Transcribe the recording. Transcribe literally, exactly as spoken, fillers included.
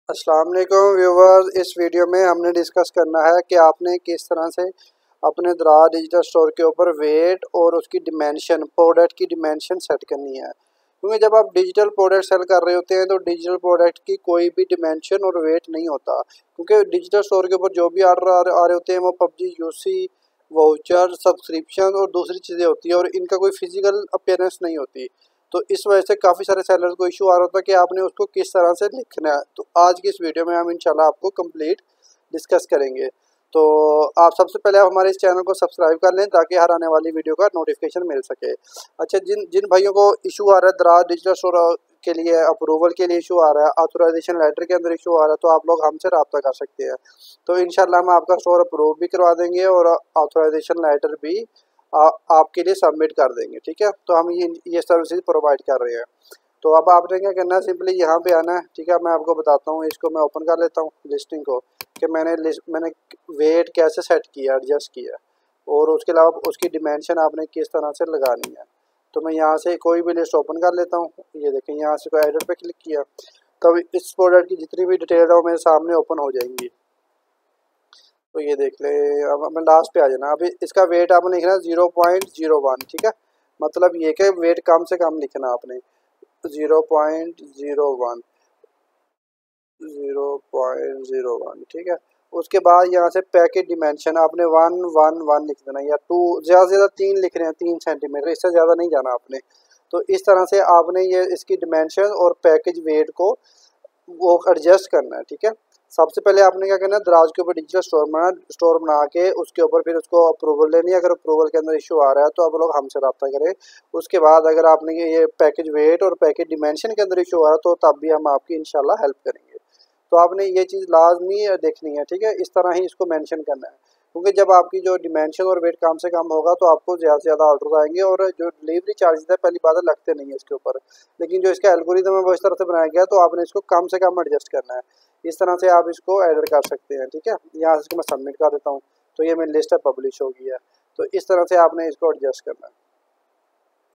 अस्सलाम वालेकुम व्यूवर्स। इस वीडियो में हमने डिस्कस करना है कि आपने किस तरह से अपने दराज डिजिटल स्टोर के ऊपर वेट और उसकी डिमेंशन, प्रोडक्ट की डिमेंशन सेट करनी है। क्योंकि जब आप डिजिटल प्रोडक्ट सेल कर रहे होते हैं तो डिजिटल प्रोडक्ट की कोई भी डिमेंशन और वेट नहीं होता, क्योंकि डिजिटल स्टोर के ऊपर जो भी ऑर्डर आ रहे होते हैं वो पबजी, यूसी, वाउचर, सब्सक्रिप्शन और दूसरी चीज़ें होती है और इनका कोई फिजिकल अपीयरेंस नहीं होती। तो इस वजह से काफ़ी सारे सेलर्स को इशू आ रहा था कि आपने उसको किस तरह से लिखना है। तो आज की इस वीडियो में हम इंशाल्लाह आपको कंप्लीट डिस्कस करेंगे। तो आप सबसे पहले आप हमारे इस चैनल को सब्सक्राइब कर लें ताकि हर आने वाली वीडियो का नोटिफिकेशन मिल सके। अच्छा, जिन जिन भाइयों को इशू आ रहा है दराज डिजिटल स्टोर के लिए अप्रूवल के लिए इशू आ रहा है, ऑथराइजेशन लेटर के अंदर इशू आ रहा है, तो आप लोग हमसे रब्ता कर सकते हैं। तो इंशाल्लाह हम आपका स्टोर अप्रूव भी करवा देंगे और ऑथराइजेशन लेटर भी आ, आपके लिए सबमिट कर देंगे। ठीक है, तो हम ये ये सर्विसेज प्रोवाइड कर रहे हैं। तो अब आपने क्या करना है, सिंपली यहाँ पे आना है। ठीक है, मैं आपको बताता हूँ, इसको मैं ओपन कर लेता हूँ लिस्टिंग को, कि मैंने लिस्ट मैंने वेट कैसे सेट किया, एडजस्ट किया, और उसके अलावा उसकी डिमेंशन आपने किस तरह से लगानी है। तो मैं यहाँ से कोई भी लिस्ट ओपन कर लेता हूँ। ये देखें, यहाँ से कोई एडिट पे क्लिक किया तब इस प्रोडक्ट की जितनी भी डिटेल है वो मेरे सामने ओपन हो जाएंगी। तो ये देख ले, अब मैं लास्ट पे आ जाना। अभी इसका वेट आपने लिखना है जीरो पॉइंट जीरो वन। ठीक है, मतलब ये कि वेट कम से कम लिखना आपने, zero point zero one, zero point zero one. ठीक है, उसके बाद यहाँ से पैकेट डिमेंशन आपने वन वन वन लिख देना, या टू, ज़्यादा से ज़्यादा तीन लिख रहे हैं, तीन सेंटीमीटर, इससे ज़्यादा नहीं जाना आपने। तो इस तरह से आपने ये इसकी डिमेंशन और पैकेज वेट को वो एडजस्ट करना है। ठीक है, सबसे पहले आपने क्या करना है, दराज के ऊपर डिजिटल स्टोर बना स्टोर बना के उसके ऊपर फिर उसको अप्रूवल लेनी है। अगर अप्रूवल के अंदर इशू आ रहा है तो आप लोग हमसे रब्ता करें। उसके बाद अगर आपने ये पैकेज वेट और पैकेज डिमेंशन के अंदर इशू आ रहा है तो तब भी हम आपकी इंशाल्लाह हेल्प करेंगे। तो आपने ये चीज़ लाजमी देखनी है। ठीक है, इस तरह ही इसको मेंशन करना है, क्योंकि जब आपकी जो डिमेंशन और वेट कम से कम होगा तो आपको ज़्यादा से ज़्यादा ऑर्डर आएंगे। और जो डिलीवरी चार्जेस है पहली बात है लगते नहीं है इसके ऊपर, लेकिन जो इसका एल्गोरिदम है वो इस तरह से बनाया गया, तो आपने इसको कम से कम एडजस्ट करना है। इस तरह से आप इसको एडिट कर सकते हैं। ठीक है, यहाँ से इसको मैं सबमिट कर देता हूँ, तो ये मेरी लिस्ट है पब्लिश हो गई है। तो इस तरह से आपने इसको एडजस्ट करना है।